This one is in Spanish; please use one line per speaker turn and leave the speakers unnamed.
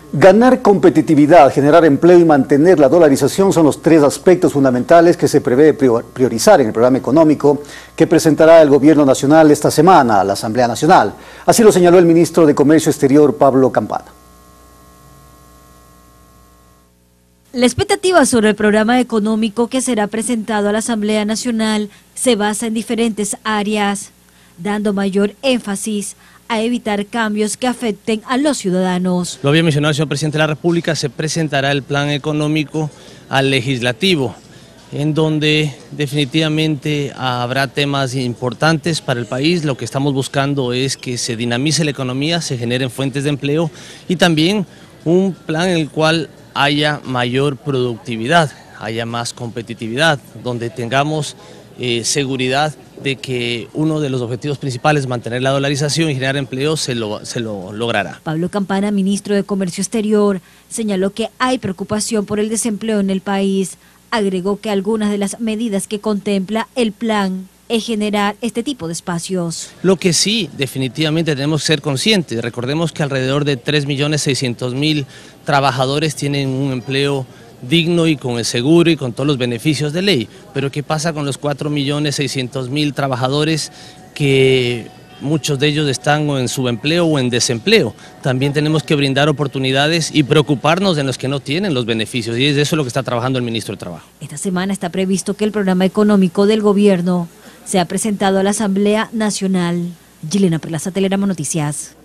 Ganar competitividad, generar empleo y mantener la dolarización son los tres aspectos fundamentales que se prevé priorizar en el programa económico que presentará el Gobierno Nacional esta semana a la Asamblea Nacional. Así lo señaló el ministro de Comercio Exterior, Pablo Campana.
La expectativa sobre el programa económico que será presentado a la Asamblea Nacional se basa en diferentes áreas, dando mayor énfasis a evitar cambios que afecten a los ciudadanos.
Lo había mencionado el señor presidente de la República, se presentará el plan económico al legislativo, en donde definitivamente habrá temas importantes para el país. Lo que estamos buscando es que se dinamice la economía, se generen fuentes de empleo y también un plan en el cual haya mayor productividad, haya más competitividad, donde tengamos seguridad de que uno de los objetivos principales, mantener la dolarización y generar empleo, se lo logrará.
Pablo Campana, ministro de Comercio Exterior, señaló que hay preocupación por el desempleo en el país. Agregó que algunas de las medidas que contempla el plan es generar este tipo de espacios.
Lo que sí, definitivamente tenemos que ser conscientes. Recordemos que alrededor de 3.600.000 trabajadores tienen un empleo digno y con el seguro y con todos los beneficios de ley. Pero ¿qué pasa con los 4.600.000 trabajadores que muchos de ellos están o en subempleo o en desempleo? También tenemos que brindar oportunidades y preocuparnos de los que no tienen los beneficios, y es de eso lo que está trabajando el ministro de Trabajo.
Esta semana está previsto que el programa económico del gobierno sea presentado a la Asamblea Nacional. Gilena Perlaza, Telerama Noticias.